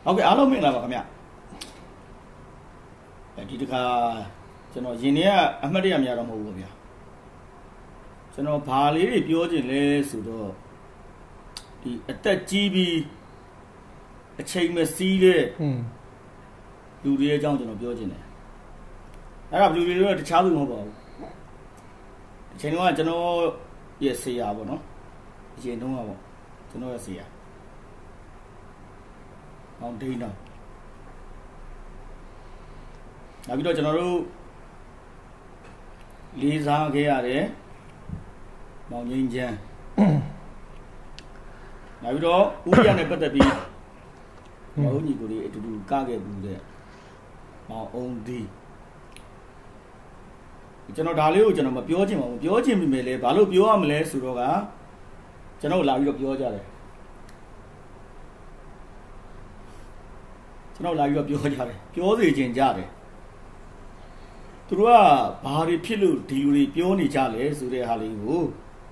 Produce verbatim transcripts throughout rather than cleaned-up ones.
ဟုတ်ကဲ့အားလုံးမင်္ဂလာပါခင်ဗျအဲဒီတခါကျွန်တော်ယင်နေကအမှတ်တရများတော့မဟုတ်ဘူးဗျာကျွန်တော်ဘာလေးတွေပြောချင်လဲဆိုတော့ဒီအသက်ကြီးပြီးအချိန်မစည်းတဲ့လူတွေအကြောင်းကျွန်တော်ပြောချင်တယ်အဲ့ဒါဘလူတွေတော့တခြားသူမဟုတ်ပါဘူးအချိန်တော့ကျွန်တော်ရဲ့ဆရာပေါ့နော်အရင်တုန်းကပေါ့ကျွန်တော်ရဲ့ဆရာအောင်ဒိန်းတော့နောက်ပြီးတော့ကျွန်တော်တို့လေးစားခဲ့ရတယ်မောင်ငင်းချမ်းနောက်ပြီးတော့ဥပဒေနဲ့ပတ်သက်ပြီးမောင်ညီကိုလေးအတူတူကခဲ့ဘူးတဲ့မောင်အောင်ဒီကျွန်တော်ဒါလေးကိုကျွန်တော်မပြောချင်ပါဘူးပြောချင်ပြီမယ်လေဘာလို့ပြောရမလဲဆိုတော့ကကျွန်တော်လာပြီးတော့ပြောကြတယ်ကျွန်တော်လာပြီးတော့ပြောကြတယ်ပြောစီခြင်းကြတယ်သူတို့ကဘာတွေဖြစ်လို့ဒီလူတွေပြောနေကြလဲဆိုတဲ့ဟာလေးကို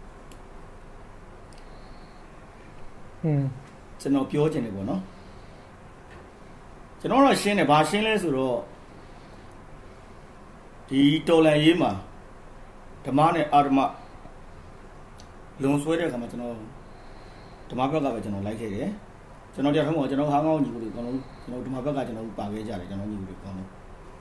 ဟွန်းကျွန်တော်ပြောချင်တယ်ပေါ့နော်ကျွန်တော်တော့ရှင်းတယ်ဘာရှင်းလဲဆိုတော့ဒီတော်လန်ရေးမှာဓမ္မနဲ့အာဓမ္မလုံဆွဲတဲ့အခါမှာကျွန်တော်ဓမ္မဘက်ကပဲကျွန်တော်လိုက်ခဲ့တယ်ကျွန်တော်တရားထုံးမှာကျွန်တော်ဟာငောင်းညီကိုတွေအကုန်လုံးကျွန်တော်ဓမ္မဘက်ကကျွန်တော်ပါခဲ့ကြတယ်ကျွန်တော်ညီကိုတွေအကုန်လုံး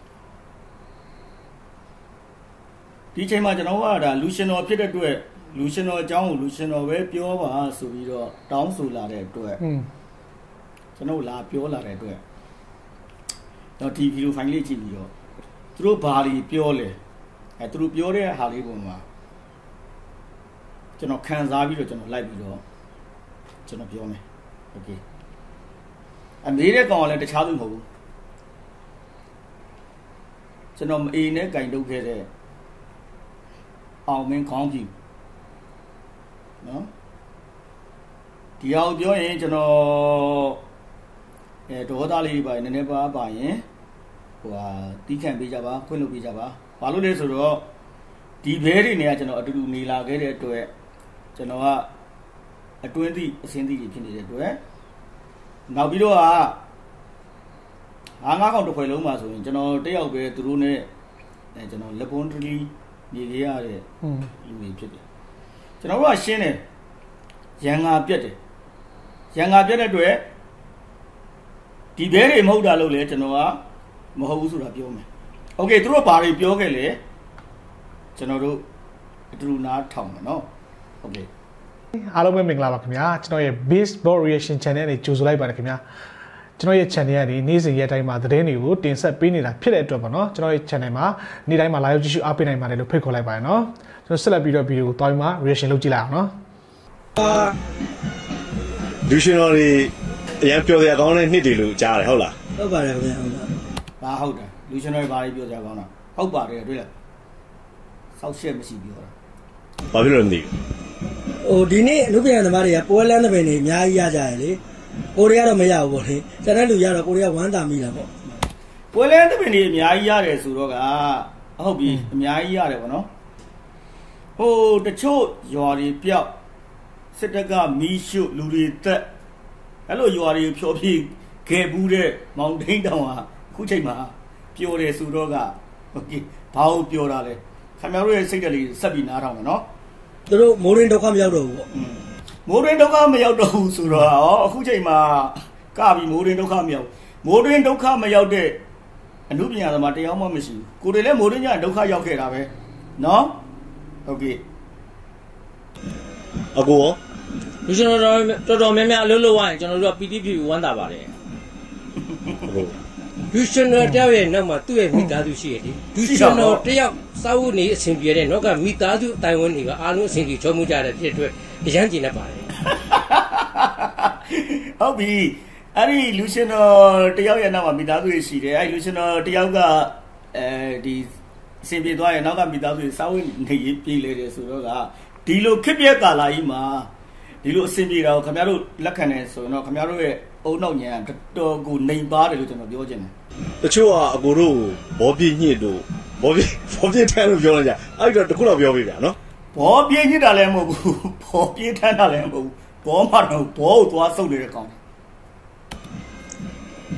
ဒီချိန်မှာကျွန်တော်ကဒါလူရှင်တော်ဖြစ်တဲ့အတွက်လူရှင်တော်အကြောင်းကိုလူရှင်တော်ပဲပြောပါဆိုပြီးတော့တောင်းဆိုလာတဲ့အတွက်ကျွန်တော်လာပြောလာတဲ့အတွက်တော့ဒီဗီဒီယိုဖိုင်လေးကြည့်ပြီးတော့သူတို့ဘာတွေပြောလဲအဲသူတို့ပြောတဲ့ဟာလေးပုံမှာကျွန်တော်ခံစားပြီးတော့ကျွန်တော်လိုက်ပြီးတော့ကျွန်တော်ပြောမယ်โอเคအမေတဲ့ကောင်ကလည်းတခြားသူမဟုတ်ဘူးကျွန်တော်မအေးနဲ့ကင်တုတ်ခဲ့တဲ့အောင်မင်းခေါင်းကြီးနော်ဒီအောင်ပြောရင်ကျွန်တော်အဲဒေါသလေးပါနည်းနည်းပါပါရင်ဟိုဟာတီးခံပေးကြပါခွင့်လုပ်ပေးကြပါဘာလို့လဲဆိုတော့ဒီဘဲတွေနေကကျွန်တော်အတူတူနေလာခဲ့တဲ့အတွက်ကျွန်တော်ကအတွင်းသည့်အစင်းသည့်တွေဖြစ်နေတဲ့အတွက်နောက်ပြီးတော့ကငါးကောင်တစ်ခွေလုံးမှာဆိုရင်ကျွန်တော်တယောက်ပဲသူတို့နဲ့အဲကျွန်တော်လက်ပွန်ထလီနေရတဲ့လူတွေဖြစ်တယ်ကျွန်တော်တို့ကရှင်းတယ်ရန်ငါပြက်တယ်ရန်ငါပြက်တဲ့အတွက်ဒီဘဲတွေမဟုတ်တာလို့လေကျွန်တော်ကမဟုတ်ဘူးဆိုတာပြောမယ်โอเคသူတို့ဘာတွေပြောခဲ့လဲကျွန်တော်တို့အတူတူနားထောင်မယ်နော်โอเคအားလုံးပဲမင်္ဂလာပါခင်ဗျာကျွန်တော်ရဲ့ Baseball Reaction Channel နဲ့ကြိုဆိုလိုက်ပါတယ်ခင်ဗျာကျွန်တော်ရဲ့ channel ကနေနေ့စဉ်ရက်တိုင်းမှာသတင်းတွေကိုတင်ဆက်ပေးနေတာဖြစ်တဲ့အတွက်ပေါ့နော်ကျွန်တော်ရဲ့ channel မှာနေ့တိုင်းမှာ live ကြည့်ရှုအားပေးနိုင်ပါတယ်လို့ဖိတ်ခေါ်လိုက်ပါတယ်နော်ကျွန်တော်ဆက်လက်ပြီးတော့ video ကိုတွားပြီးမှ reaction လုပ်ကြည့်လိုက်အောင်နော်လူရှင်တော်တွေအရင်ပြောစရာကောင်းတဲ့နှစ်တွေလို့ကြားရတယ်ဟုတ်လားဟုတ်ပါတယ်ခင်ဗျာဟုတ်ပါဘာဟုတ်တယ်လူရှင်တော်တွေဘာတွေပြောစရာကောင်းတာဟုတ်ပါတယ်တွေ့လားစောက်ရှက်မရှိပြောတာဘာဖြစ်လို့လဲမသိဘူးဟိုဒီနေ့လူပြန်သမားတွေကပွဲလန်းတဲ့ပင်တွေအများကြီးရကြရလေကိုရီးယားတော့မရဘူးပေါ့လေကျန်တဲ့လူရတော့ကိုရီးယားဝမ်းသာမိတာပေါ့ပွဲလန်းတဲ့ပင်တွေအများကြီးရတယ်ဆိုတော့ကဟုတ်ပြီအများကြီးရတယ်ပေါ့နော်ဟိုတချို့ရွာတွေပြောက်စစ်တပ်ကမီးရှို့လူတွေတက်အဲ့လိုရွာတွေဖြောပြခဲ့ဘူးတဲ့မောင်ဒိန်းတောင်ဟာအခုချိန်မှာပျော်တယ်ဆိုတော့ကโอเคဘာလို့ပျော်တာလဲခင်ဗျားတို့ရဲ့စိတ်ဓာတ်လေးဆက်ပြီးနားထောင်မယ်နော်သူတို့မိုးရင်းဒုက္ခမရောက်တော့ဘူးပေါ့မိုးရင်းဒုက္ခမရောက်တော့ဘူးဆိုတော့ဟောအခုချိန်မှာကပြီးမိုးရင်းဒုက္ခမရောက်မိုးရင်းဒုက္ခမရောက်တဲ့အမှုပညာသမားတရားမှမရှိဘူးကိုတွေလည်းမိုးရင်းညဒုက္ခရောက်ခဲ့တာပဲနော်ဟုတ်ကဲ့အကိုရောလူရှင်တော်တော်တော်များများအလုပ်လုပ်ရရင်ကျွန်တော်တို့ကပီတိဖြူဝမ်းသာပါတယ်ဟုတ်လူရှင်တော်တယောက်ရဲ့နောက်မှာသူ့ရဲ့မိသားစုရှိရတယ်လူရှင်တော်တယောက်စာဝတ်နေအဆင်ပြေတဲ့နောက်ကမိသားစုအတိုင်းဝန်တွေကအားလုံးအဆင်ပြေချောမှုကြတဲ့ဖြစ်အတွက်အရန်ကျင်နေပါတယ်ဟုတ်ပြီအဲ့ဒီလူရှင်တော်တယောက်ရဲ့နောက်မှာမိသားစုရှိတယ်အဲ့ဒီလူရှင်တော်တယောက်ကအဲဒီအဆင်ပြေသွားရင်နောက်ကမိသားစုစာဝတ်နေပြေးလေတယ်ဆိုတော့ကဒီလိုခက်ပြက်ကာလာကြီးမှာဒီလိုအဆင်ပြေတာကိုခင်ဗျားတို့လက်ခံတယ်ဆိုရင်တော့ခင်ဗျားတို့ရဲ့အုံနောက်ညာတော်ကိုနှိမ်ပါတယ်လို့ကျွန်တော်ပြောချင်တယ်တချို့ကအကိုတို့ဘောပြည့်ညှစ်တို့ဘောပြည့်ဘောပြည့်ထမ်းလို့ပြောလိုက်ကြအဲ့တော့တခုတော့ပြောပြပြနော်ဘောပြည့်ညှစ်တာလည်းမဟုတ်ဘူးဘောပြည့်ထမ်းတာလည်းမဟုတ်ဘူးဘောမှတော့ဘောကိုသွားဆုပ်နေတဲ့ကောင်ဟ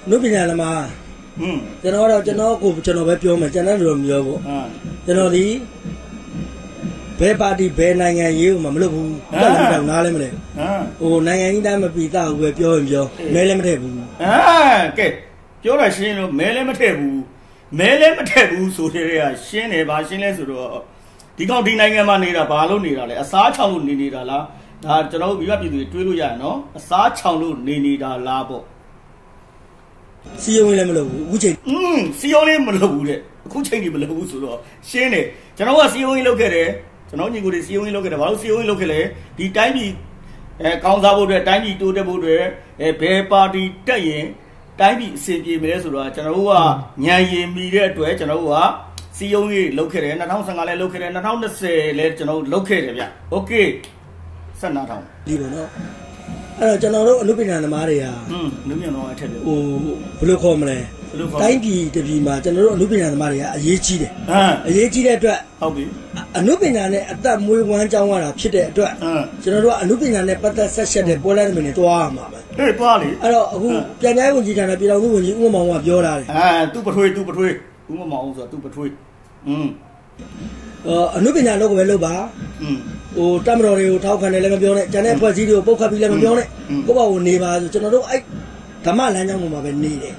နုပညာသမားอืมကျွန်တော်တော့ကျွန်တော်ကိုကျွန်တော်ပဲပြောမယ်ကျွန်တော်တို့ပြောပေါ့ကျွန်တော်ဒီဘယ်ပါတီဘယ်နိုင်ငံရေးကိုမှမလုပ်ဘူးတက်လည်းမတက်နားလည်းမလဲဟိုနိုင်ငံကြီးတိုင်းမပြီးသားဘူးပဲပြောရင်ပြောမဲလည်းမထည့်ဘူးအာကဲပြောတာရှင်းလို့မဲလည်းမထည့်ဘူးမဲလည်းမထည့်ဘူးဆိုတဲ့ကရှင်းတယ်ဗာရှင်းလဲဆိုတော့ဒီကောင်ဒီနိုင်ငံမှာနေတာဘာလို့နေတာလဲအစားချောင်လို့နေနေတာလားဒါကျွန်တော်တို့မိဘပြည်သူတွေတွေးလို့ရရနော်အစားချောင်လို့နေနေတာလားပေါ့စီယုံလည်းမလုပ်ဘူးအခုချိန်อืมစီယုံလေးမလုပ်ဘူးတဲ့အခုချိန်ကြီးမလုပ်ဘူးဆိုတော့ရှင်းတယ်ကျွန်တော်ကစီယုံကြီးလုပ်ခဲ့တယ်ကျွန်တော်ညီကိုတွေစီယုံကြီးလုပ်ခဲ့တယ်ဘာလို့စီယုံကြီးလုပ်ခဲ့လဲဒီတိုင်းပြည်အဲကောင်းစားဖို့အတွက်တိုင်းပြည်တိုးတက်ဖို့အတွက်အဲဘယ်ပါတီတက်ရင်တိုင်းပြည်အစီအပြေမယ်ဆိုတော့ကျွန်တော်တို့ကညံရည်မိတဲ့အတွက်ကျွန်တော်တို့ကစီယုံကြီးလုပ်ခဲ့တယ်၂၀၁၅လည်းလုပ်ခဲ့တယ်၂၀၂၀လည်းကျွန်တော်လုပ်ခဲ့တယ်ဗျโอเคဆက်နာထောင်ဒီလိုနော်အဲ့တော့ကျွန်တော်တို့အနုပညာသမားတွေကอืมအနုပညာသမားအထက်ပဲဟိုဘယ်လိုခေါ်မလဲတိုင်းပြည်တပြည်မှာကျွန်တော်တို့အနုပညာသမားတွေကအရေးကြီးတယ်ဟမ်အရေးကြီးတဲ့အတွက်ဟုတ်ပြီအနုပညာနဲ့အသက်မွေးဝမ်းကြောင်းရတာဖြစ်တဲ့အတွက်ဟမ်ကျွန်တော်တို့ကအနုပညာနဲ့ပတ်သက်ဆက်ဆက်တဲ့ပွဲလမ်းတွေနဲ့တွားရမှာပဲဟေးတွားလေအဲ့တော့အခုပြန်ပြိုင်ဝင်ကြီးဌာနပြည်တော်စုဝင်ကြီးဦးမောင်ကပြောတာတယ်အဲသူ့ပထွေးသူ့ပထွေးဦးမောင်ဆိုတော့သူ့ပထွေးอืมအော်အနုပညာလုပ်ကိုပဲလုပ်ပါอืมဟိုတမတော်တွေကိုထောက်ခံတယ်လည်းမပြောနဲ့ကျန်တဲ့အဖွဲ့အစည်းတွေကိုပုတ်ခတ်ပြီးလည်းမပြောနဲ့ကိုယ့်ဘာကိုနေပါဆိုကျွန်တော်တို့အဲ့ဓမ္မလမ်းကြောင်းပေါ်မှာပဲနေတယ်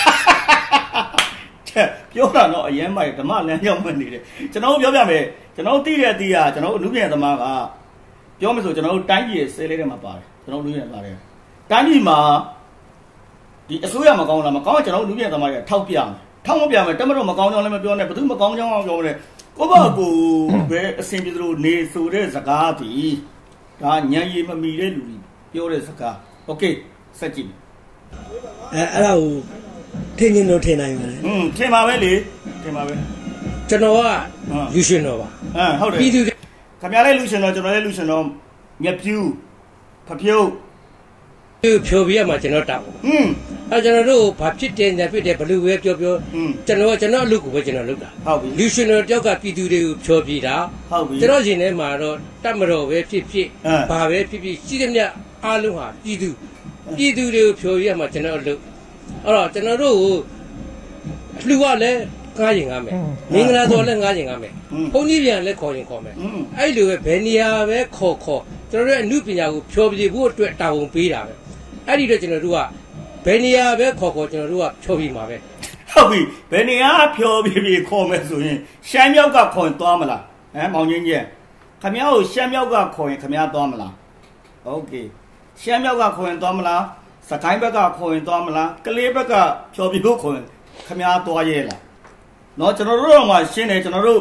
ပြောတာတော့အရင်မှဓမ္မလမ်းကြောင်းမှနေတယ်ကျွန်တော်ပြောပြမယ်ကျွန်တော်သိတဲ့အသီးကကျွန်တော်အနုပညာသမားကပြောမယ်ဆိုကျွန်တော်တို့တိုင်းပြည်ဆဲလေးထဲမှာပါတယ်ကျွန်တော်လူရပါတယ်တိုင်းပြည်မှာဒီအစိုးရမကောင်းလားမကောင်းကျွန်တော်အနုပညာသမားတွေကထောက်ပြမယ်ထောက်မပြမယ်တမတော်မကောင်းကြောင်းလည်းမပြောနဲ့ဘယ်သူမကောင်းကြောင်းအောင်ပြောတယ်ကိုယ့်ဘာကိုပဲအစင်ပြေသလိုနေဆိုတဲ့စကားဒီဒါညံရည်မမီတဲ့လူပြောတဲ့စကားโอเคဆက်ကြည့်အဲအဲ့ဒါကိုထင်ရင်တော့ထင်နိုင်ပါတယ်อืมထင်ပါပဲလေထင်ပါပဲကျွန်တော်ကလူရှင်တော်ပါအမ်ဟုတ်တယ်ပြည်သူခင်ဗျားလည်းလူရှင်တော်ကျွန်တော်လည်းလူရှင်တော်မြက်ပြူးဖဖြုတ်ဖြိုပြရမှာကျွန်တော်တောက်อืมအဲကျွန်တော်တို့ဘာဖြစ်တယ်ညာဖြစ်တယ်ဘလူပဲပြောပြောကျွန်တော်ကကျွန်တော်အလုပ်ကိုပဲကျွန်တော်လုပ်တာဟုတ်ပြီလူရှင်တော်တယောက်ကပြည်သူတွေကိုဖြိုပြတာဟုတ်ပြီကျွန်တော်ရှင်ထဲမှာတော့တတ်မတော်ပဲဖြစ်ဖြစ်ဘာပဲဖြစ်ဖြစ်ရှိတဲ့မြတ်အားလုံးဟာပြည်သူပြည်သူတွေကိုဖြိုပြရမှာကျွန်တော်အလုပ်အဲ့တော့ကျွန်တော်တို့ကိုလှူရလဲငားရင်ငားမယ်မင်္ဂလာတော်လဲငားရင်ငားမယ်ဘုန်းကြီးပြန်လဲခေါ်ရင်ခေါ်မယ်အဲ့လိုပဲဘယ်နေရာပဲခေါ်ခေါ်ကျွန်တော်တို့အမှုပညာကိုဖြောပြဖို့အတွက်တာဝန်ပေးတာပဲအဲ့ဒီတော့ကျွန်တော်တို့ကဘယ်နေရာပဲခေါ်ခေါ်ကျွန်တော်တို့ကဖြောပြမှာပဲဟုတ်ပြီဘယ်နေရာဖြောပြပြခေါ်မယ်ဆိုရင်ရှမ်းမြောက်ကခေါ်ရင်သွားမလားဟမ်မောင်ချင်းကြီးခမ ्या ကိုရှမ်းမြောက်ကခေါ်ရင်ခမ ्या သွားမလားโอเคရှမ်းမြောက်ကခေါ်ရင်သွားမလားစကိုင်းဘက်ကခေါ်ရင်သွားမလားကလေးဘက်ကဖြောပြဖို့ခေါ်ရင်ခမ ्या သွားရဲလားနော်ကျွန်တော်တို့တော့မှရှင်းတယ်ကျွန်တော်တို့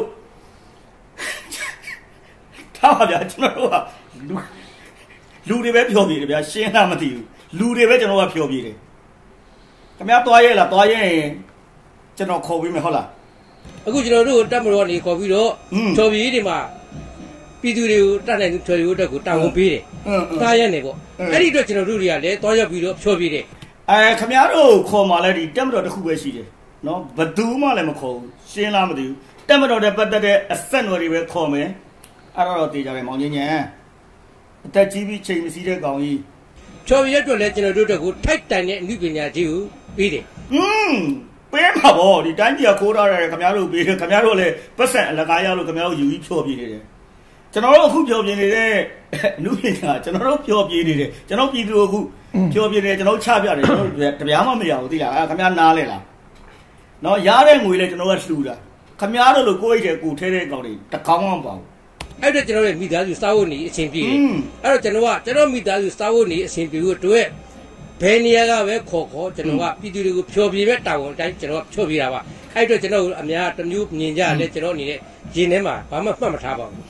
ထားပါဗျာကျွန်တော်တို့ကလူလူတွေပဲဖြောပြတယ်ဗျာရှင်းတာမသိဘူးလူတွေပဲကျွန်တော်ကဖြောပြတယ်ခမ ्या သွားရဲလားသွားရဲရင်ကျွန်တော်ခေါ်ပြီးမယ်ဟုတ်လားအခုကျွန်တော်တို့တက်မတော်နေခေါ်ပြီးတော့ဖြောပြဒီမှာပြည်သူတွေကိုတတ်နိုင်သူဖြောပြဖို့အတွက်ကိုတာဝန်ပေးတယ်တားရဲနေပေါ့အဲ့ဒီအတွက်ကျွန်တော်တို့တွေကလည်းသွားရောက်ပြီးတော့ဖြောပြတယ်အဲခမ ्या တို့ခေါ်မှလည်းဒီတက်မတော်တစ်ခုပဲရှိတယ်နော်ဘယ်သူမှလည်းမခေါ်ဘူးရှင်းလားမသိဘူးတက်မတော်တဲ့ပတ်သက်တဲ့အဆက်နွယ်တွေပဲခေါ်မယ်အဲ့တော့တေးကြတယ်မောင်ကြီးညံအသက်ကြီးပြီးချိန်မစည်းတဲ့ကောင်ကြီးဖြောပြရက်တော့လည်းကျွန်တော်တို့တို့ကိုထိုက်တန်တဲ့အမှုပညာကြီးကိုပေးတယ်ဟွန်းပေးမှာဗောဒီတိုင်းပြည်ကခိုးထားတယ်ခင်ဗျားတို့ပေးတယ်ခင်ဗျားတို့လည်းပတ်စံအလကားရလို့ခင်ဗျားတို့ယူပြီးဖြောပြနေတယ်ကျွန်တော်တို့အခုဖြောပြနေတဲ့အမှုပညာကျွန်တော်တို့ဖြောပြနေတယ်ကျွန်တော်ပြည်သူအခုဖြောပြနေတယ်ကျွန်တော်ချပြတယ်ကျွန်တော်တပြားမှမရဘူးသိလားခင်ဗျားနားလဲလားနော်ရတဲ့ငွေလည်းကျွန်တော်ကလှူတာခမ ्या တို့လိုကိုယ့်အိတ်တဲ့ကိုထဲတဲ့ကောင်တွေတကောင်းမှမပါဘူးအဲ့တော့ကျွန်တော်ရဲ့မိသားစုစားဖို့နေအချိန်ပြည့်တယ်အဲ့တော့ကျွန်တော်ကကျွန်တော်မိသားစုစားဖို့နေအချိန်ပြည့်ဖို့အတွက်ဘယ်နေရာကပဲခေါ်ခေါ်ကျွန်တော်ကပြည်သူတွေကိုဖြောပြမဲ့တာဝန်တိုင်းကျွန်တော်ကဖြောပြတာပါအဲ့တော့ကျွန်တော်အများတမျိုးမြင်ကြလဲကျွန်တော်အနေနဲ့ရင်ထဲမှာဘာမှမှတ်မထားပါဘူး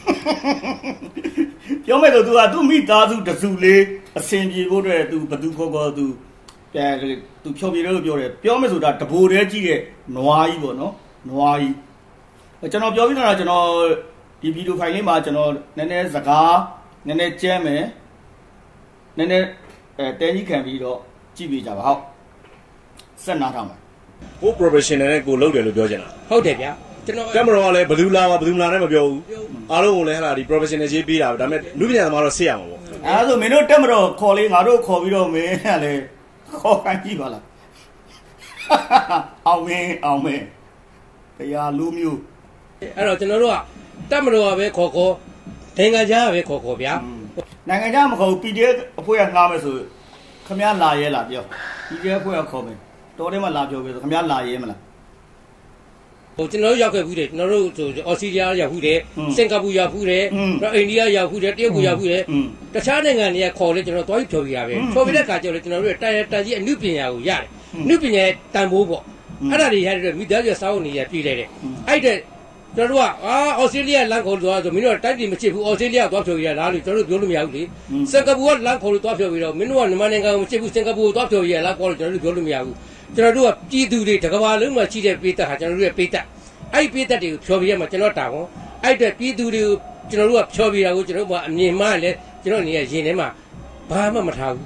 ပြောမဲ့တော့ तू ကသူ့မိသားစုတစုလေးအစဉ်ပြေဖို့အတွက် तू ဘသူခေါ်ခေါ် तूအဲသူဖြောပြတယ်လို့ပြောတယ်ပြောမယ်ဆိုတာတဘိုတဲကြီးတဲ့နွားကြီးပေါ့နော်နွားကြီးကျွန်တော်ပြောပြီးတော့ကျွန်တော်ဒီဗီဒီယိုဖိုင်လေးမှာကျွန်တော်နည်းနည်းစကားနည်းနည်းကျမ်းမယ်နည်းနည်းအဲတဲကြီးခံပြီးတော့ကြည့်ပြကြပါဟုတ်ဆက်နားထောင်မယ်ကို professional နဲ့ကိုလုပ်တယ်လို့ပြောချင်တာဟုတ်တယ်ဗျာကျွန်တော်ကင်မရာကလည်းဘယ်သူလာမှာဘယ်သူမလာနဲ့မပြောဘူးအားလုံးကိုလည်းဟလာဒီ professional ကြီးပေးတာဒါပေမဲ့လူပညာသမားတော့ဆေးရမှာပေါ့အဲဒါဆိုမင်းတို့တက်မတော်ခေါ်လေးငါတို့ခေါ်ပြီးတော့မင်းကလည်းခေါ်ခိုင်းကြည့်ပါလားအောင်မင်းအောင်မင်းတရားလူမျိုးအဲ့တော့ကျွန်တော်တို့ကတက်မတော်ပဲခေါ်ခေါ်နိုင်ငံခြားပဲခေါ်ခေါ်ဗျာနိုင်ငံခြားမခေါ် P D F အဖွဲ့ကငှားမယ်ဆိုခမရလာရဲလားပြော P D F အဖွဲ့ကခေါ်မယ်တော်တယ်မှလာပြောပြီဆိုခမရလာရဲမလားဟိုကျွန်တော်တို့ရောက်ခဲ့ဘူးတယ်ကျွန်တော်တို့ဆိုအော်စတြေးလျရောက်ဘူးတယ်စင်ကာပူရောက်ဘူးတယ်ပြီးအိန္ဒိယရောက်ဘူးတယ်တရုတ်ကိုရောက်ဘူးတယ်တခြားနိုင်ငံတွေကခေါ်လေကျွန်တော်သွားပြီးဖြော်ပြရပဲဖြော်ပြတဲ့အခါကျတော့ကျွန်တော်တို့တိုင်တန်ကြီးအမှုပညာကိုရတယ်အမှုပညာတန်ဖိုးပေါ့အဲ့ဒါတွေရတဲ့မိသားစုစာအုပ်နေရပြည်လိုက်တယ်အဲ့တဲ့ကျွန်တော်တို့ကအာအော်စတြေးလျလမ်းခေါ်လို့သွားဆိုမင်းတို့တိုက်ပြည်မချစ်ဘူးအော်စတြေးလျသွားဖြော်ရလားလို့ကျွန်တော်တို့ပြောလို့မရဘူးလေစင်ကာပူကလမ်းခေါ်လို့သွားဖြော်ပြီးတော့မင်းတို့ကမြန်မာနိုင်ငံကိုမချစ်ဘူးစင်ကာပူကိုသွားဖြော်ရလားခေါ်လို့ကျွန်တော်တို့ပြောလို့မရဘူးကျွန်တော်တို့ကပြည်သူတွေတစ်ကမ္ဘာလုံးမှာရှိတဲ့ပြည်သက်ဟာကျွန်တော်တို့ရဲ့ပြည်သက်အဲ့ပြည်သက်တွေကိုဖြော်ပြရမှာကျွန်တော်တာဝန်အဲ့အတွက်ပြည်သူတွေကိုကျွန်တော်တို့ကဖြော်ပြတာကိုကျွန်တော်တို့ကအမြင်မှလည်းကျွန်တော်နေရရင်ထဲမှာဘာမှမထားဘူး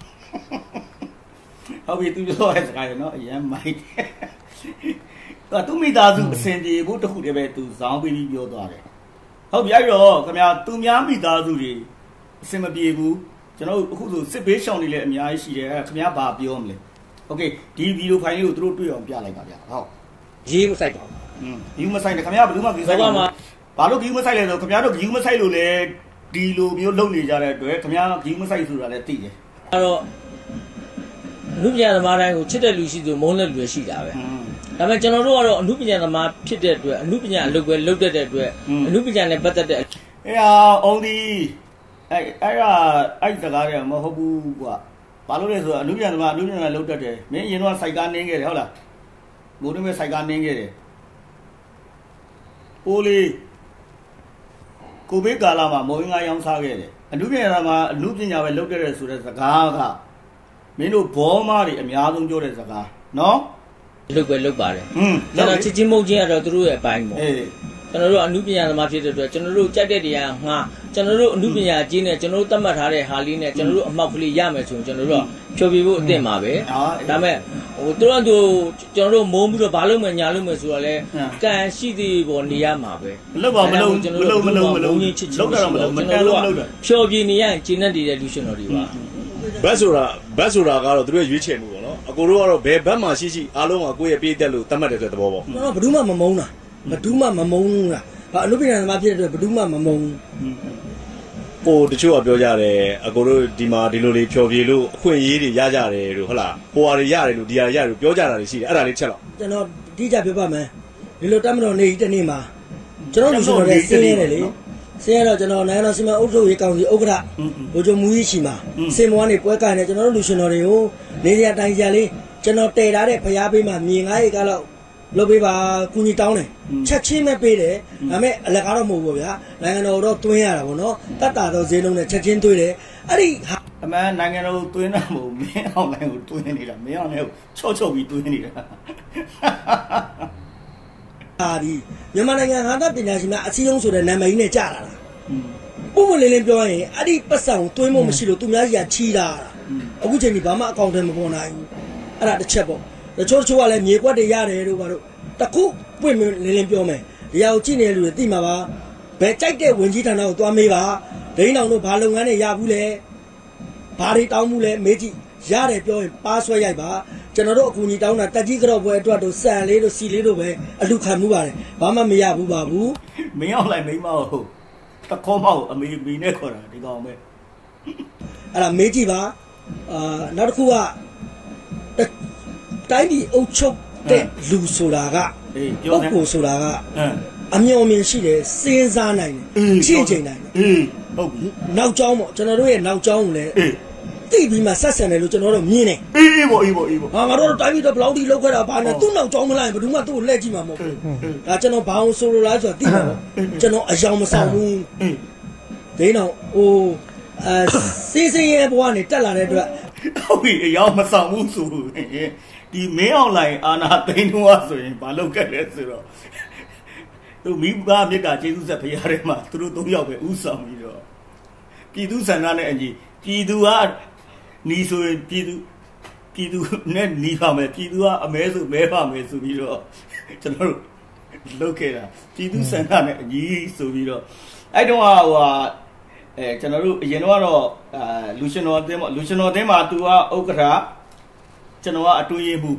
ဟုတ်ပြီသူပြောတဲ့စကားရနော်အရင်မိုက်တယ်သူမိသားစုအစင်ပြေဖို့တခုတည်းပဲသူဇောင်းပြီးပြီးပြောသွားတယ်ဟုတ်ပြီအဲ့တော့ခင်ဗျာသူများမိသားစုတွေအစင်မပြေဘူးကျွန်တော်အခုဆိုစစ်ဘေးရှောင်နေလဲအများကြီးရှိတယ်အဲ့ခင်ဗျာဘာပြောမလဲโอเคဒီဗီဒီယိုဖိုင်လေးကိုသူတို့တွေ့အောင်ပြလိုက်ပါဗျာဟုတ်ရေးမဆိုင်ပါဘူးอืมဂီယူမဆိုင်တယ်ခင်ဗျာဘယ်သူမှဂီယူဆိုင်မှာဘာလို့ဂီယူမဆိုင်လဲဆိုခင်ဗျာတို့ဂီယူမဆိုင်လို့လေဒီလိုမျိုးလုပ်နေကြတဲ့အတွက်ခင်ဗျာဂီယူမဆိုင်ဆိုတာလည်းသိတယ်အဲ့တော့လူပညာသမားတိုင်းကိုချစ်တဲ့လူရှိသူမုန်းတဲ့လူရှိတာပဲဒါပေမဲ့ကျွန်တော်တို့ကတော့အမှုပညာသမားဖြစ်တဲ့အတွက်အမှုပညာအလုပ်ပဲလုပ်တတ်တဲ့အတွက်အမှုပညာနဲ့ပတ်သက်တဲ့အေးဟာအောင်ဒီအဲ့အဲ့ဒါအဲ့စကားတွေမဟုတ်ဘူးကွာဘာလို့လဲဆိုတော့အမှုပညာသမားအမှုပညာလုပ်တတ်တယ်မင်းအရင်တော့စိုက်ကားနင်းခဲ့တယ်ဟုတ်လားမိုးတွင်းမဲ့စိုက်ကားနင်းခဲ့တယ်အိုးလေးကိုဘေးကာလာမှာမော်ရင်ငါရောင်းစားခဲ့တယ်အမှုပညာသမားအမှုပညာပဲလုပ်တတ်တယ်ဆိုတဲ့စကားကမင်းတို့ဘောမတွေအများဆုံးပြောတဲ့စကားနော်လုပ်ပဲလုပ်ပါတယ်ဟွန်းကျွန်တော်ချစ်ချင်းမုန်းချင်းကတော့သူတို့ရဲ့အပိုင်းပေါ့အေးကျွန်တော်တို့အမှုပညာသမားဖြစ်တဲ့အတွက်ကျွန်တော်တို့ကြိုက်တဲ့တရားငှားကျွန်တော်တို့အမှုပညာကြီးနဲ့ကျွန်တော်တို့သတ်မှတ်ထားတဲ့ဟာလေးနဲ့ကျွန်တော်တို့အမောက်ကလေးရမယ်ဆိုရင်ကျွန်တော်တို့ဖြောပြဖို့အသင့်ပါပဲဒါပေမဲ့ဟိုတို့တို့ကျွန်တော်တို့မုန်းပြီးတော့ဘာလုပ်မယ်ညာလုပ်မယ်ဆိုတော့လေကံရှိသေးပေါ်နေရမှာပဲမလုပ်ပါမလုပ်မလုပ်မလုပ်မလုပ်လုပ်တာတော့မလုပ်မတန်လို့လုပ်တာဖြောပြနေရရင်ကျင်းတဲ့လူရှင်တော်တွေပါဘတ်ဆိုတာဘတ်ဆိုတာကတော့သူတို့ရွေးချယ်မှုပေါ့နော်အကိုတို့ကတော့ဘယ်ဘတ်မှရှိရှိအားလုံးကကိုယ့်ရဲ့ပြေးတက်လို့တတ်မှတ်တယ်ဆိုတဲ့သဘောပေါ့ကျွန်တော်ဘယ်သူမှမမုန်းတာဘယ်သူမှမမုန်းဘူးလားဘာအလုပ်ပြန်သမားဖြစ်တဲ့အတွက်ဘယ်သူမှမမုန်းဘူးဟိုတချို့ကပြောကြတယ်အကိုတို့ဒီမှာဒီလိုလေးဖြော်ပြလို့အခွင့်အရေးတွေရကြတယ်လို့ဟုတ်လားဟိုဟာတွေရတယ်လို့ဒီဟာရတယ်လို့ပြောကြတာတွေရှိတယ်အဲ့ဒါလေးချက်တော့ကျွန်တော်ဒီကြပြောပါမယ်ဒီလိုတတ်မတော်နေတနေ့မှာကျွန်တော်လူဆိုတော့စင်းနေတယ်လေဆင်းရတော့ကျွန်တော်နိုင်ငံတော်စီမံအုပ်ချုပ်ရေးကောင်စီဥက္ကဋ္ဌဘိုးချုပ်မူကြီးရှိမှာစင်မွားနေပွဲကိုင်းနေကျွန်တော်တို့လူရှင်တော်တွေကိုနေရတိုင်ကြလေးကျွန်တော်တည်ထားတဲ့ဖျားပေးမှာမြေငါးရေကလောက်လုပ်ပေးပါကုညီတောင်းတယ်ချက်ချင်းပဲပေးတယ်ဒါပေမဲ့အလကားတော့မဟုတ်ဘူးဗျာနိုင်ငံတော်တော့တွင်းရတာပေါ့နော်တတ်တာတော့ဈေးလုံးနဲ့ချက်ချင်းတွေးတယ်အဲ့ဒီအမှန်နိုင်ငံတော်တွင်းတာမဟုတ်မင်းအောင်လိုင်းကိုတွင်းနေတာမင်းအောင်လည်းချော့ချော့ပြီးတွင်းနေတာအာဒီမြန်မာနိုင်ငံဟာတာပညာရှင်များအစည်းအရုံးဆိုတဲ့နာမည်ကြီးနဲ့ကြာလာတာပုံမလေးလေးပြောရင်အဲ့ဒီပတ်စံကိုတွင်းဖို့မရှိလို့သူများကြီးကချီတာအခုချိန်ကြီးဘာမှအကောင့်ထဲမပေါ်နိုင်ဘူးအဲ့ဒါတစ်ချက်ပေါ့တချို့တချို့ကလည်းမြေကွက်တွေရတယ်တို့ဘာလို့တခုပွင့်လေးလေးပြောမယ်ဒီဟာကိုကြည့်နေတဲ့လူတွေသိမှာပါဘယ်ကြိုက်တဲ့ဝင်ကြီးဌာနကိုသွားမေးပါဒိန်းအောင်တို့ဘာလုပ်ငန်းတွေရဘူးလဲဘာတွေတောင်းမှုလဲမေးကြည့်ရတယ်ပြောရင်ပါဆွဲရိုက်ပါကျွန်တော်တို့အကူကြီးတောင်းတာတက်ကြီးကြော့ပွဲအတွက်တို့စံလေးတို့စီလေးတို့ပဲအလူခံမှုပါတယ်ဘာမှမရဘူးပါဘူးမင်းအောင်လိုက်မိမဟုတ်တခေါမောက်အမေမီနဲ့ခေါ်တာဒီကောင်ပဲအဲ့ဒါမေးကြည့်ပါအာနောက်တစ်ခုကတိုင်းပြည်အုပ်ချုပ်တဲ့လူဆိုတာကပုဂ္ဂိုလ်ဆိုတာကအမျှော်မြင်ရှိတယ်စဉ်းစားနိုင်တယ်ရှင်းချိန်နိုင်တယ်အေးဟုတ်ပြီနောက်ကျောင်းပေါ့ကျွန်တော်တို့ရဲ့နောက်ကျောင်းကိုလည်းတိပြီးမှဆက်ဆံတယ်လို့ကျွန်တော်တို့မြင်တယ်အေးအေးပေါ့အေးပေါ့အေးပေါ့ဟာငါတို့တိုင်းပြည်တော့ဘယ်လောက်ထိလောက်ခဲ့တာဘာနဲ့သူ့နောက်ကျောင်းမလိုက်ဘယ်သူမှသူ့ကိုလှည့်ကြည့်မှာမဟုတ်ဘူးဒါကျွန်တော်ဘာအောင်ဆိုလိုလားဆိုတာသိမှာပေါ့ကျွန်တော်အယောင်မဆောင်ဘူးဒိန်းအောင်ဟိုအဲစီးစင်းရဲ့ဘဝနဲ့တက်လာတဲ့အတွက်ဟုတ်ပြီအယောင်မဆောင်ဘူးဆိုဒီမင်းအောင်လိုင်းအာနာသိန်းတော့ဆိုရင်ဘာလုပ်ခဲ့လဲဆိုတော့သူမိဘမြတ်တာကျေးဇူးဆက်ဖရားထဲမှာသူတို့သုံးယောက်ပဲဥဆောင်ပြီးတော့ပြည်သူဆန္ဒနဲ့အညီပြည်သူကနီးဆိုရင်ပြည်သူပြည်သူနဲ့နီးပါမယ်ပြည်သူကအမဲဆိုမဲပါမယ်ဆိုပြီးတော့ကျွန်တော်တို့လုပ်ခဲ့တာပြည်သူဆန္ဒနဲ့အညီဆိုပြီးတော့အဲ့တုန်းကဟိုဟာအဲကျွန်တော်တို့အရင်တော့ကတော့အာလူရှင်တော်အသင်းပေါ့လူရှင်တော်အသင်းမှာသူကဥက္ကဋ္ဌကျွန်တော်ကအတွင်းရေးမှု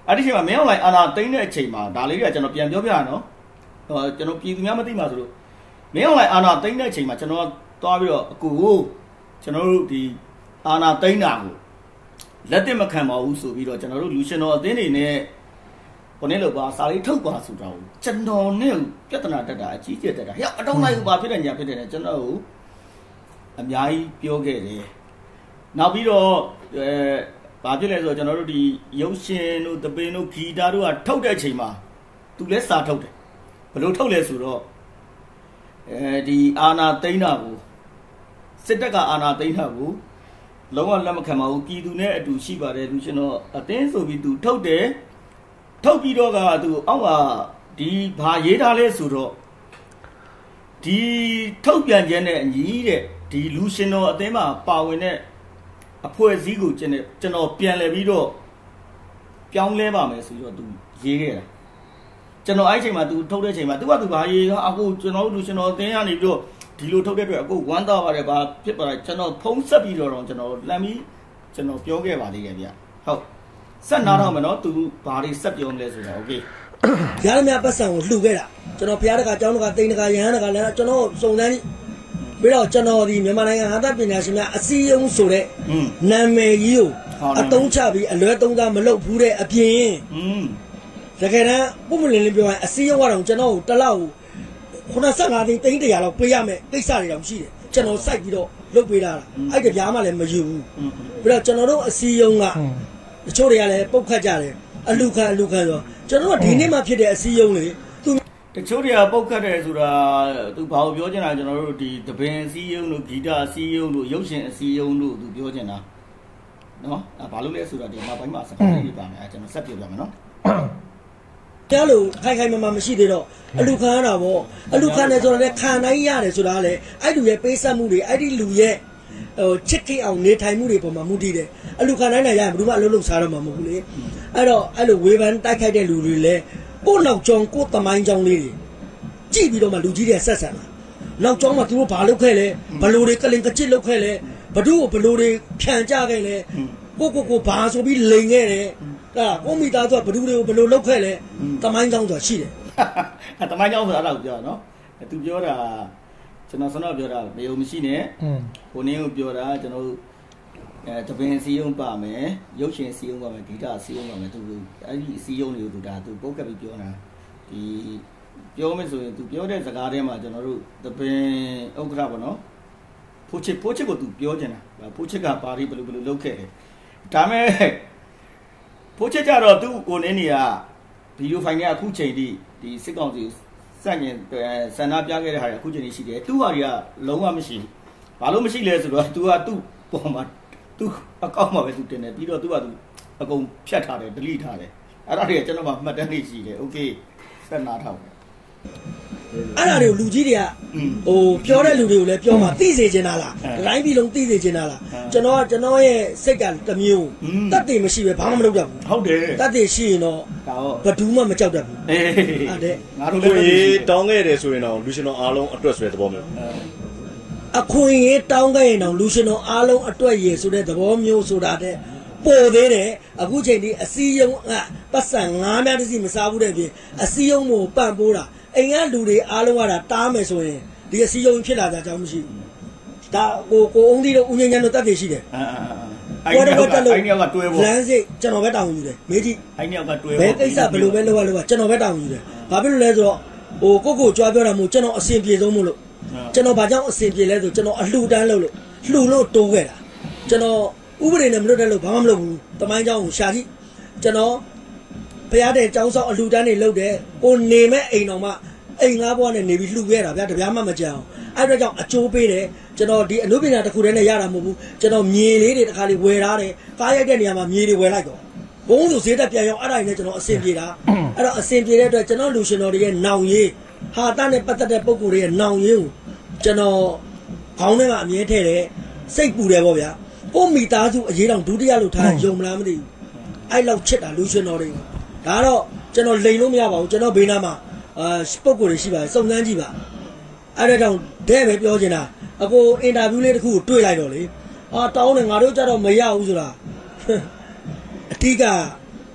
အဲ့ဒီချိန်မှာမင်းအောင်လိုက်အာနာသိမ့်တဲ့အချိန်မှာဒါလေးတွေကကျွန်တော်ပြန်ပြောပြရနော်ဟောကျွန်တော်ပြည်သူများမသိမှာဆိုလို့မင်းအောင်လိုက်အာနာသိမ့်တဲ့အချိန်မှာကျွန်တော်သွားပြီးတော့အကူကိုကျွန်တော်တို့ဒီအာနာသိမ့်တာကိုလက်တင်မခံပါဘူးဆိုပြီးတော့ကျွန်တော်တို့လူရှင်တော်အသင်းတွေနဲ့ကိုနေလို့ပါစာလေးထုတ်ပါဆိုတာကိုကျွန်တော်နဲ့ပြဿနာတက်တာအကြီးကျယ်တက်တာဟဲ့အတုံးလိုက်ဘာဖြစ်တယ်ညာဖြစ်တယ်နဲ့ကျွန်တော်ကိုအများကြီးပြောခဲ့တယ်နောက်ပြီးတော့အဲဘာဖြစ်လဲဆိုတော့ကျွန်တော်တို့ဒီရုပ်ရှင်တို့တပင်းတို့ဂီတာတို့ကထုတ်တဲ့အချိန်မှာသူလည်းစာထုတ်တယ်ဘယ်လိုထုတ်လဲဆိုတော့အဲဒီအာနာသိန်းတာကိုစစ်တပ်ကအာနာသိန်းတာကိုလုံးဝလက်မခံပါဘူးပြည်သူနဲ့အတူရှိပါတယ်လူရှင်တော့အတင်းဆိုပြီးသူထုတ်တယ်ထုတ်ပြီးတော့ကသူအောက်ကဒီဘာရေးထားလဲဆိုတော့ဒီထုတ်ပြန်ခြင်းနဲ့အညီတဲ့ဒီလူရှင်တော်အသင်းမှာပါဝင်တဲ့အဖွဲ့အစည်းကိုကျွန်တော်ကျွန်တော်ပြန်လဲပြီးတော့ပြောင်းလဲပါမယ်ဆိုတော့သူရေးခဲ့တာကျွန်တော်အဲ့ချိန်မှာသူထုတ်တဲ့ချိန်မှာသူကသူဘာရေးအခုကျွန်တော်လူရှင်တော်အသင်းကနေပြီးတော့ဒီလိုထုတ်တဲ့အတွက်အခုဝမ်းသာပါတယ်ဘာဖြစ်ပါလဲကျွန်တော်ဖုံးဆက်ပြီးတော့ကျွန်တော်လမ်းပြီးကျွန်တော်ပြောခဲ့ပါသေးတယ်ဗျဟုတ်ဆက်နားတော့မယ်နော်သူဘာတွေဆက်ပြောမလဲဆိုတာโอเคရရမြပတ်စံကိုလှူခဲ့တာကျွန်တော်ဘုရားတကာကျောင်းတကာတိန်တကာရဟန်းတကာလည်းကျွန်တော်စုံစမ်းပြီးတော့ကျွန်တော်ဒီမြန်မာနိုင်ငံဟာသပညာရှင်များအစည်းအရုံးဆိုတဲ့နာမည်ကြီးကိုအတုံးချပြီးအလွဲသုံးစားမလုပ်ဘူးတဲ့အပြင်တကယ်တမ်းပုံမလင်းလင်းပြောရင်အစည်းအရုံးကတော့ကျွန်တော်ကိုတစ်လောက်ခုနဆက်ငါးသိန်းတိန်တရာလောက်ပေးရမယ်ကိစ္စတွေတောင်ရှိတယ်ကျွန်တော်စိုက်ပြီးတော့လုပ်ပေးတာအဲ့တပြားမှလည်းမယူဘူးပြီးတော့ကျွန်တော်တို့အစည်းအရုံးကတချို့တွေကလည်းပုတ်ခတ်ကြတယ်အလူခံအလူခံဆိုကျွန်တော်တို့ဒီနေ့မှဖြစ်တဲ့အစည်းအရုံးလေသူတချို့တွေကပုတ်ခတ်တယ်ဆိုတာသူဘာလို့ပြောချင်တာကျွန်တော်တို့ဒီတပင်အစည်းအရုံးတို့ဂီတအစည်းအရုံးတို့ရုပ်ရှင်အစည်းအရုံးတို့သူပြောချင်တာနော်အဲဘာလို့လဲဆိုတာဒီမှာဘိုင်းမှာစကားလေးတွေပါမယ်အဲကျွန်တော်ဆက်ပြောပြမယ်နော်ကြားလို့ခိုင်ခိုင်မာမာမရှိသေးတော့အလူခံရတာပေါ့အလူခံတယ်ဆိုတော့လည်းခံနိုင်ရတယ်ဆိုတာလေအဲ့လူရဲ့ပေးဆက်မှုတွေအဲ့ဒီလူရဲ့ဟိုချစ်ခိအောင်နေထိုင်မှုတွေပေါ်မှာမူတည်တယ်အလူခံနိုင်နိုင်ရရင်ဘယ်သူမှအလုပ်လုပ်စားတော့မှာမဟုတ်ဘူးလေအဲ့တော့အဲ့လိုဝေဖန်တိုက်ခိုက်တဲ့လူတွေလည်းကိုယ့်နောက်ကျောင်းကိုယ့်သမိုင်းကျောင်းလေးတွေကြည့်ပြီးတော့မှလူကြီးတွေဆက်ဆံတာနောက်ကျောင်းမှာသူတို့ဘာလုပ်ခဲ့လဲဘလို့တွေကလင်ကချစ်လုပ်ခဲ့လဲဘဒုကိုဘလို့တွေဖြန်ကြခဲ့လဲကိုကိုကိုဘာဆိုပြီးလိန်ခဲ့တယ်ဒါကိုမိသားစုကဘဒုတွေကိုဘလို့လုပ်ခဲ့လဲသမိုင်းကျောင်းဆိုတာရှိတယ်အဲသမိုင်းကျောင်းဆိုတာအဲ့ဒါကိုပြောနော်သူပြောတာကျွန်တော်ဆန္ဒပြောတာမယုံမရှိနဲ့ဟိုနင်းကိုပြောတာကျွန်တော်အဲတပင်စီယုံပါမယ်ရုပ်ရှင်စီယုံပါမယ်ဂီတစီယုံပါမယ်သူအဲ့ဒီစီယုံတွေကိုသူဒါသူပုတ်ကပ်ပြီးပြောတာဒီပြောမယ်ဆိုရင်သူပြောတဲ့စကားထဲမှာကျွန်တော်တို့တပင်ဥက္ကဋ္ဌပေါ့နော်ဖိုးချစ်ဖိုးချစ်ကိုသူပြောချင်တာဖိုးချစ်ကပါရီဘယ်လိုဘယ်လိုလုပ်ခဲ့တယ်ဒါမဲ့ဖိုးချစ်ကြတော့သူကိုနင်းနေကဗီဒီယိုဖိုင်ကအခုချိန်ထိဒီစစ်ကောင်စီစန့်ကျင်ဆန္ဒပြခဲ့တဲ့ဟာတွေအခုချိန်ကြီးရှိတယ်သူ့ဟာတွေကလုံးဝမရှိဘူးဘာလို့မရှိလဲဆိုတော့ तू ကသူ့ပေါ်မှာ तू အကောင့်မှာပဲ तू တင်တယ်ပြီးတော့ तू က तू အကုန်ဖြတ်ထားတယ် delete ထားတယ်အဲ့ဒါတွေကကျွန်တော်မှမှတ်တမ်းနေရှိတယ် okay ဆက်နာထောက်အဲ့ဒါတွေကိုလူကြီးတွေကဟိုပြောတဲ့လူတွေကိုလည်းပြောမှာသိစေချင်တာလားတိုင်းပြည်လုံးသိစေချင်တာလားကျွန်တော်ကကျွန်တော်ရဲ့စိတ်ကတမျိုးတတ်တယ်မရှိပဲဘာမှမလုပ်တတ်ဘူးဟုတ်တယ်တတ်တယ်ရှိရင်တော့ဘယ်သူမှမကြောက်တတ်ဘူးအေးဟုတ်တယ်ငါတို့လည်းတောင်းခဲ့တယ်ဆိုရင်တော့လူရှင်တော်အားလုံးအတွက်ဆိုတဲ့သဘောမျိုးအခွင့်အရေးတောင်းခဲ့ရင်တော့လူရှင်တော်အားလုံးအတွက်ရည်ဆိုတဲ့သဘောမျိုးဆိုတာတဲ့ပေါ်သေးတယ်အခုချိန်ဒီအစည်းအရုံးကပတ်စံငါးများတစ်စီမစားဘူးတဲ့ပြင်အစည်းအရုံးကိုပန့်ပိုးတာအိမ်ကလူတွေအားလုံးကတာတားမယ်ဆိုရင်ဒီအစည်းအရုံးဖြစ်လာတာကြောင့်မရှိဘူးဒါကိုကိုအုံးသီးတို့ဦးငင်းညံတို့တတ်သိရှိတယ်အာအာအဲ့ဒီကအဲ့ဒီကတွဲဖို့လမ်းစိတ်ကျွန်တော်ပဲတောင်းယူတယ်မေးကြည့်အဲ့ဒီကတွဲဖို့ဘယ်ကိစ္စဘယ်လိုပဲလုပ်ရလို့ကျွန်တော်ပဲတောင်းယူတယ်ဘာဖြစ်လို့လဲဆိုတော့ဟိုကိုကိုကြွားပြောတာမို့ကျွန်တော်အစဉ်ပြေဆုံးမို့လို့ကျွန်တော်ဘာကြောင့်အစဉ်ပြေလဲဆိုကျွန်တော်အလှူတန်းလုပ်လို့လှူလို့တိုးခဲ့တာကျွန်တော်ဥပဒေနဲ့မလွတ်တဲ့လို့ဘာမှမလုပ်ဘူးတမိုင်းเจ้าကိုရှာကြည့်ကျွန်တော်ဘုရားတဲ့ကျောင်းဆောင်အလှူတန်းတွေလုပ်တယ်ကိုနေမဲ့အိမ်တော်မှအိမ်ငါးဘွားနဲ့နေပြီးလှူခဲ့တာဗျာတပြားမှမကြအောင်အဲ့ဒါကြောင့်အကျိုးပေးတယ်ကျွန်တော်ဒီအနုပညာတစ်ခုတည်းနဲ့ရတာမဟုတ်ဘူးကျွန်တော်မြေလေးတွေတစ်ခါလေးဝယ်ထားတယ်ကားရိုက်တဲ့နေရာမှာမြေတွေဝယ်လိုက်တော့ဘုံဆိုဈေးတက်ပြန်ရောက်အဲ့ဒါနဲ့ကျွန်တော်အဆင်ပြေတာအဲ့တော့အဆင်ပြေတဲ့အတွက်ကျွန်တော်လူရှင်တော်တွေရဲ့နောင်ရေးဟာတနဲ့ပတ်သက်တဲ့ပုံကိုယ်တွေရဲ့နောင်ရေးကိုကျွန်တော်ခေါင်းထဲမှာအမြဲထည့်တယ်စိတ်ပူတယ်ပေါ့ဗျာကိုမိသားစုအရေးတောင်ဒုတိယလို့ထားယုံမလားမသိဘူးအဲ့လောက်ချစ်တာလူရှင်တော်တွေဒါတော့ကျွန်တော်လိန်လို့မရပါဘူးကျွန်တော်ဘေးနားမှာအာပုံကိုယ်တွေရှိပါတယ်စုံစမ်းကြည့်ပါအဲ့ဒါကြောင့်တဲ့ပဲပြောချင်တာအကိုအင်တာဗျူးလေးတစ်ခုကိုတွေ့လိုက်တော့လေအာတောင်းတယ်ငါတို့ကြတော့မရဘူးဆိုတာအတိက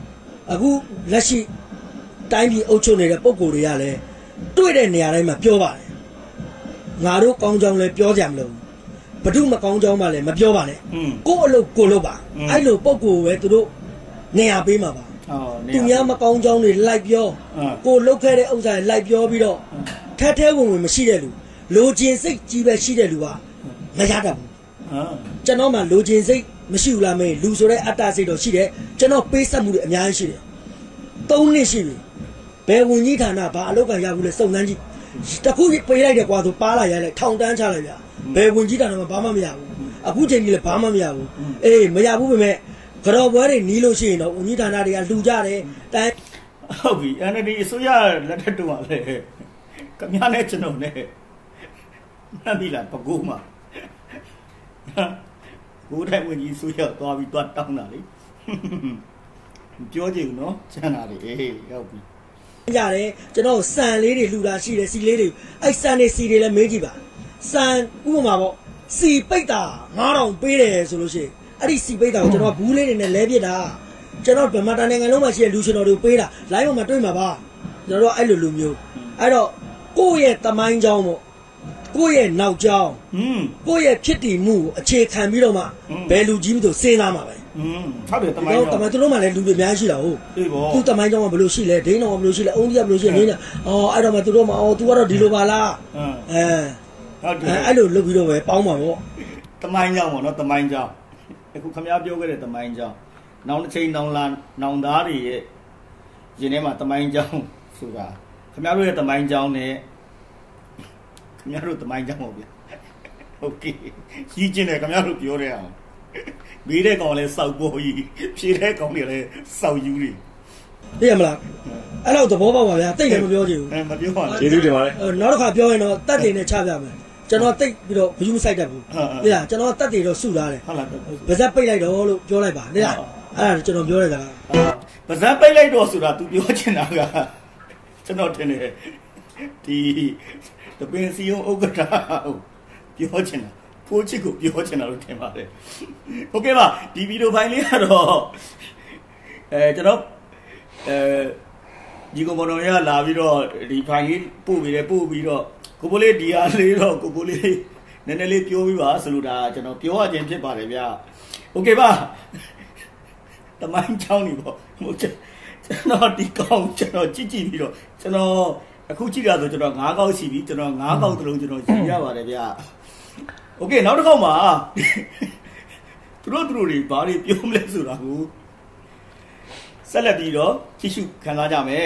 အခုလက်ရှိတိုင်းပြည်အုပ်ချုပ်နေတဲ့ပုံကိုယ်တွေကလည်းတွေ့တဲ့နေရာတိုင်းမှာပြောပါတယ်ငါတို့ကောင်းကြောင်းလည်းပြောကြမလို့ဘဒုမကောင်းကြောင်းမှလည်းမပြောပါနဲ့ကိုယ့်အလုပ်ကိုလုပ်ပါအဲ့လိုပုံကိုယ်ပဲသူတို့နေရာပေးမှာပါသူများမကောင်းကြောင်းတွေလိုက်ပြောကိုလုပ်ခဲ့တဲ့ဥစ္စာတွေလိုက်ပြောပြီးတော့ထက်ထဲဝင်ဝင်မရှိတဲ့လူလိုချင်စိတ်ကြီးပဲရှိတဲ့လူကမရတတ်ဘူးကျွန်တော်မှလိုချင်စိတ်မရှိဘူးလားမင်းလူဆိုတဲ့အတ္တစိတ်တော့ရှိတယ်ကျွန်တော်ပေးဆက်မှုတွေအများကြီးရှိတယ်သုံးနှစ်ရှိပြီဘယ်ဝင်ကြီးဌာနဘာအလုပ်ကရဘူးလဲစုံစမ်းကြည့်တခုပေးလိုက်တယ်ကွာဆိုပါလာရလိုက်ထောင်တန်းချလိုက်ဗျာဘယ်ဝင်ကြီးဌာနမှာဘာမှမရဘူးအခုချိန်ကြီးလည်းဘာမှမရဘူးအေးမရဘူးပဲမဲ့ကြော်ပွဲတွေနီးလို့ရှိရင်တော့ဝင်ကြီးဌာနတွေကလှူကြတယ်တိုင်းဟုတ်ပြီ N L D အစိုးရလက်ထက်တုန်းကလည်းကမြားနဲ့ကျွန်တော်နဲ့နှမ်းပြီလားပကိုးမှာဘိုးတိုင်းဝင်ကြီးဆိုရသွားပြီးသွားတောင်းတာလေပြောကြည့်ဦးနော်ကျန်တာလေအေးရောက်ပြီကြတယ်ကျွန်တော်စံလေးတွေလှူတာရှိတယ်စီလေးတွေအဲ့စံတွေစီတွေလည်းမေးကြည့်ပါစံဥပမာပေါ့စီပိတ်တာငါးထောင်ပေးတယ်ဆိုလို့ရှိရင်အဲ့ဒီစီပိတ်တာကိုကျွန်တော်ဘူးလေးတွေနဲ့လဲပစ်တာကျွန်တော်ဗမာတိုင်းနိုင်ငံလုံးမှာရှိတဲ့လူရှင်တော်တွေပေးတာ live ပေါ်မှာတွေ့မှာပါကျွန်တော်တို့အဲ့လိုလူမျိုးအဲ့တော့ကိုယ့်ရဲ့တမိုင်းကြောင်းပေါ့ကိုယ့်ရဲ့နောက်ကြောင်းကိုယ့်ရဲ့ဖြစ်တည်မှုကိုအခြေခံပြီးတော့မှဘယ်လူကြီးမဆိုစဉ်းစားမှာပဲဟုတ်တယ်တမိုင်းကြောင်းတမိုင်းတို့မှလည်းလူတွေအများကြီးရှိတာဟုတ်သူတမိုင်းကြောင်းကဘယ်လိုရှိလဲဒိန်းတော်ကဘယ်လိုရှိလဲအုံးကြီးကဘယ်လိုရှိလဲနင်းအော်အဲ့တော့မှသူတို့မှအော် तू ကတော့ဒီလိုပါလားအဲဟုတ်တယ်အဲ့လိုလုပ်ပြီးတော့ပဲပေါင်းပါပေါ့တမိုင်းကြောင်းပေါ့နော်တမိုင်းကြောင်းအခုခမပြောခဲ့တဲ့တမိုင်းကြောင်းနောင်တစ်ချိန်နောင်လာနောင်သားတွေရဲ့ရင်ထဲမှာတမိုင်းကြောင်းဆိုတာခမတို့ရဲ့တမိုင်းကြောင်းနဲ့ခမတို့တမိုင်းကြောင်းပေါ့ဗျာโอเคကြီးကျင်းတယ်ခမတို့ပြောတဲ့အောင်မိတဲ့ကောင်လည်းစောက်ပေါ်ကြီးဖြေတဲ့ကောင်တွေလည်းစောက်ယူနေသိရမလားအဲ့တော့သဘောပေါက်ပါဗျာတိတ်လည်းမပြောချင်ဘူးအဲမပြောပါဘူးကျေးဇူးတင်ပါတယ်နောက်တစ်ခါပြောရင်တော့တက်တင်နဲ့ချပြမယ်ကျွန်တော်တိတ်ပြီးတော့ဘယူးမဆိုင်တတ်ဘူးသိလားကျွန်တော်တက်တင်တော့စုထားတယ်ဟုတ်လားဗဇက်ပိတ်လိုက်တော့လို့ပြောလိုက်ပါသိလားအဲ့ဒါကျွန်တော်ပြောလိုက်တာဗဇက်ပိတ်လိုက်တော့ဆိုတာ तू ပြောချင်တာကကျွန်တော်ထင်တယ်ဒီတပင်းစီယုံဥက္ကဋ္ဌပြောချင်တာဖိုးချစ်ကိုပြောချင်တာလို့ထင်ပါတယ်โอเคပါဒီဗီဒီယိုဖိုင်လေးကတော့အဲကျွန်တော်အဲဒီကောင်တော်ရလာပြီးတော့ဒီဖိုင်လေးပို့ပြီးတယ်ပို့ပြီးတော့ကိုကိုလေးဒီအားလေးတော့ကိုကိုလေးနည်းနည်းလေးပြောပြီးပါဆိုလို့ဒါကျွန်တော်ပြောရခြင်းဖြစ်ပါတယ်ဗျာโอเคပါတမိုင်းချောင်းနေပေါ့ဟုတ်ကျွန်တော်ဒီကောင်ကျွန်တော်ကြည့်ကြည့်ပြီးတော့ကျွန်တော်အခုကြည့်ရဆိုကျွန်တော်ငါးကောက်ရှိပြီကျွန်တော်ငါးကောက်တလုံးကျွန်တော်ရှိရပါတယ်ဗျာโอเคနောက်တစ်ခေါက်မှာသူတို့သူတို့တွေဘာတွေပြောမလဲဆိုတာကိုဆက်လက်ပြီးတော့ကြည့်ရှုခံစားကြမယ်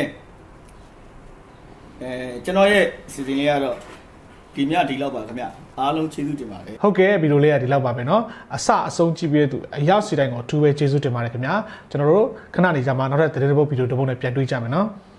အဲကျွန်တော်ရဲ့စီစဉ်လေးကတော့ဒီမြဒီလောက်ပါခင်ဗျအားလုံးကျေးဇူးတင်ပါတယ်ဟုတ်ကဲ့ဗီဒီယိုလေးကဒီလောက်ပါပဲเนาะအစအဆုံးကြည့်ပြီးတဲ့သူအရောက်စီတိုင်းကိုအထူးပဲကျေးဇူးတင်ပါတယ်ခင်ဗျာကျွန်တော်တို့ခဏနေကြမှာနောက်ထပ်သတင်းတစ်ပုဒ်ဗီဒီယိုတစ်ပုဒ်နဲ့ပြန်တွေ့ကြမယ်เนาะ